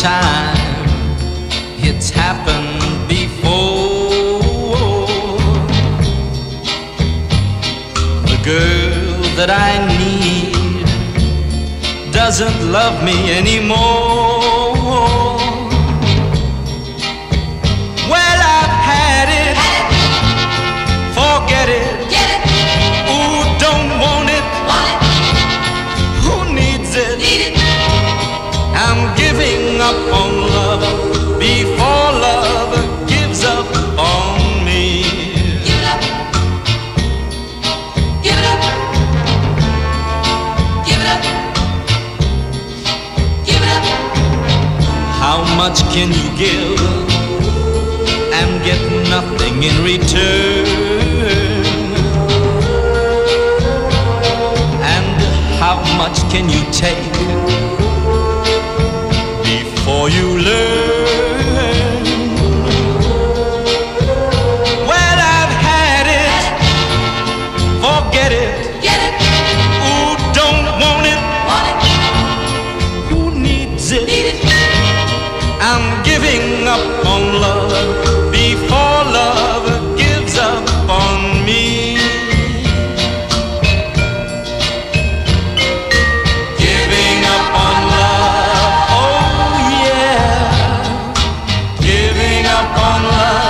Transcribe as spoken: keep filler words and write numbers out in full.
time. It's happened before. The girl that I need doesn't love me anymore. Well, I've had it, forget it. Ooh, don't want it. Who needs it? I'm giving up on love before love gives up on me. Give it up. Give it up. Give it up. Give it up. How much can you give and get nothing in return? And how much can you take before you learn? Well, I've had it, forget it. Get it. Ooh, don't want it. Want it. Who needs it? Need it. I'm giving up on love before love gives up on me. Giving up on love, oh yeah. Giving up on love.